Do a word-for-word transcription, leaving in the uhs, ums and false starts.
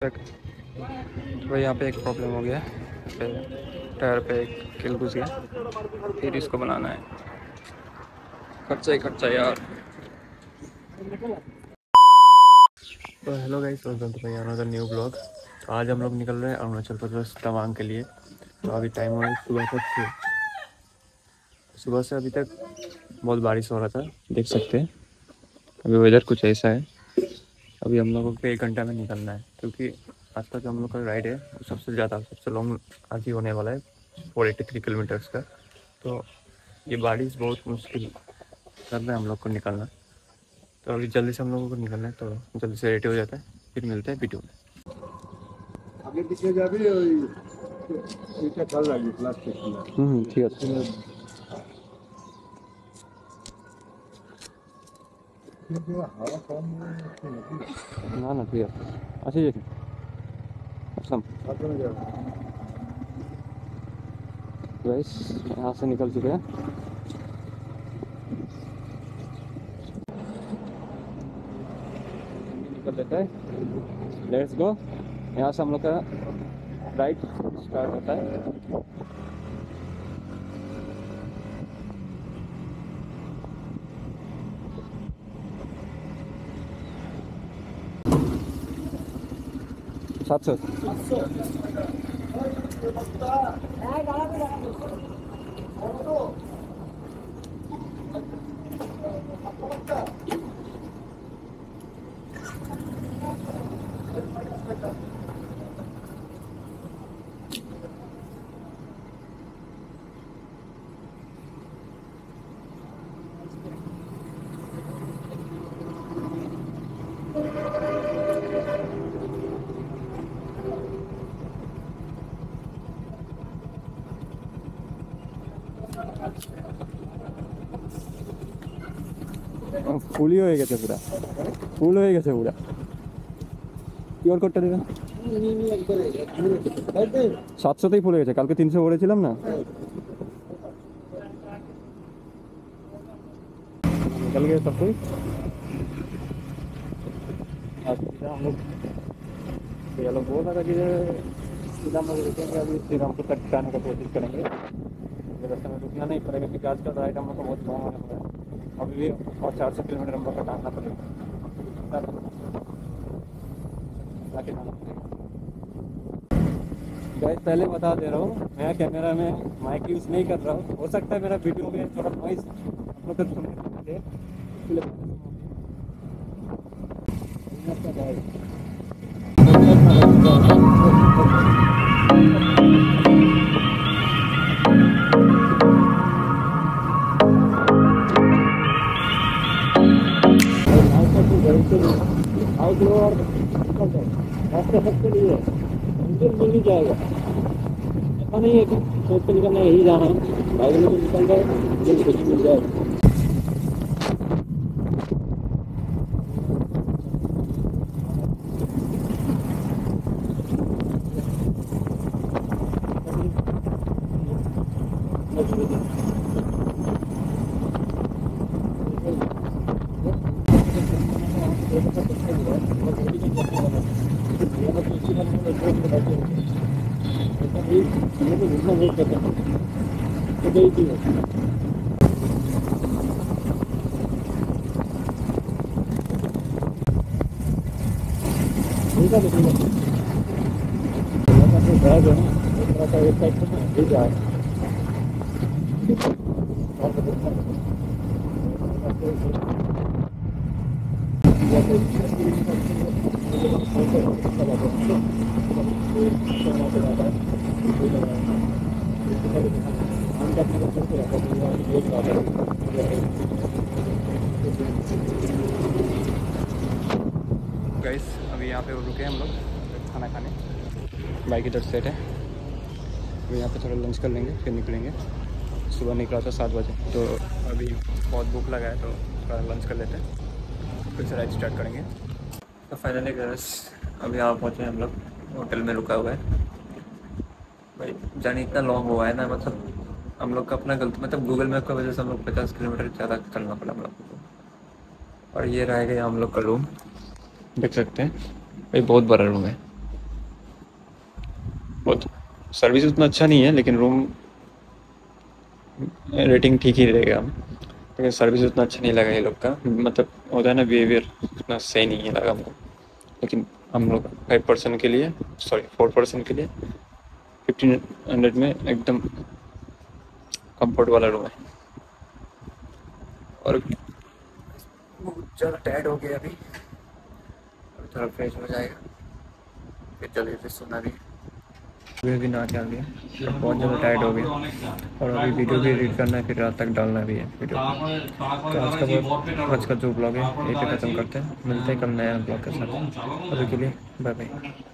तो यहाँ पे एक प्रॉब्लम हो गया, टायर पे एक किल घुस गया, फिर इसको बनाना है। खर्चा ही खर्चा यार। तो hello guys, welcome to my another new blog. तो आज हम लोग निकल रहे हैं अरुणाचल प्रदेश तवांग के लिए। तो अभी टाइम हो रहा है सुबह तक, सुबह से अभी तक बहुत बारिश हो रहा था, देख सकते हैं। अभी वेदर कुछ ऐसा है। अभी हम लोगों को एक घंटा में निकलना है, क्योंकि आज का जो हम लोग का राइड है वो सबसे ज़्यादा सबसे लॉन्ग आज ही होने वाला है, फोर एट्टी थ्री किलोमीटर्स का। तो ये बारिश बहुत मुश्किल कर रहा है हम लोग को निकलना। तो अभी जल्दी से हम लोगों को निकलना है, तो जल्दी से रेडी हो जाता है, फिर मिलते हैं वीडियो में। आगे पीछे जाबे ওই এটা ভালো লাগে প্লাস্টিক গুলো হুম ঠিক আছে। কিন্তু হাওয়া কম না না ঠিক আছে, আসি যেতে আসলাম। সামনে যাবে गाइस यहाँ से निकल चुके हैं। निकल लेते हैं, लेट्स गो। यहाँ से हम लोग का राइड स्टार्ट होता है। सात सौ ফুলই হয়ে গেছে, পুরা ফুল হয়ে গেছে পুরা। কিউআর কোডটা দেবেন। সাতশোতেই ফুল হয়ে গেছে, কালকে তিনশো বলেছিলাম না। निकल गए सब कोई। हम लोग ये लोग बोल रहा था कि सीधा हम लोग रुकेंगे, अभी श्रीरामपुर तक जाने का कोशिश करेंगे। रास्ते में रुकना नहीं पड़ेगा, क्योंकि आज का राइड हम लोग को बहुत लॉन्ग होने वाला है। अभी भी और चार सौ किलोमीटर हम लोग का टांगना पड़ेगा। गाइस पहले बता दे रहा हूँ, मैं कैमरा में माइक यूज़ नहीं कर रहा हूँ। हो सकता है मेरा वीडियो में थोड़ा नॉइस आप लोग सुनने को मिले, इसलिए रास्ते सबके लिए मंदिर मिल ही जाएगा। ऐसा नहीं है कि सोच के निकलना यही जाना है, भाई लोग निकल गए जल्दी कुछ मिल जाएगा। गाइस अभी यहाँ पे रुके हम लोग खाना खाने, बाइक इधर सेट है। अभी यहाँ पे थोड़ा लंच कर लेंगे, फिर निकलेंगे। सुबह निकला था सात बजे, तो अभी बहुत भूख लगा है, तो थोड़ा लंच कर लेते हैं, फिर से राइड स्टार्ट करेंगे। तो फाइनली गाइस अभी यहाँ पहुँचे हम लोग, होटल में रुका हुआ है। भाई जाने इतना लॉन्ग हुआ है ना, मतलब हम लोग का अपना गलती, मतलब गूगल मैप की वजह से हम लोग पचास किलोमीटर ज़्यादा चलना पड़ा हम लोग को। और ये रहेगा हम लोग का रूम, देख सकते हैं भाई, बहुत बड़ा रूम है। बहुत सर्विस उतना अच्छा नहीं है, लेकिन रूम रेटिंग ठीक ही रहेगा। लेकिन सर्विस उतना अच्छा नहीं लगा ये लोग का, मतलब होता है ना बिहेवियर उतना सही नहीं है लगा हमको। लेकिन हम लोग फाइव परसेंट के लिए, सॉरी फोर परसेंट के लिए फिफ्टीन हंड्रेड में एकदम कंफर्ट वाला रूम है। और बहुत ज़्यादा टायर्ड हो गया अभी, अभी थोड़ा फ्रेश हो जाएगा फिर जल्दी से सोना भी। अभी भी ना आ गया, बहुत ज़्यादा टायर्ड हो गया और अभी वीडियो भी एडिट करना है, फिर रात तक डालना भी है वीडियो। तो आज का बहुत आज का जो ब्लॉग है यहीं पे ख़त्म करते हैं, मिलते हैं कल नया ब्लॉग के साथ। अभी के लिए बाय बाय।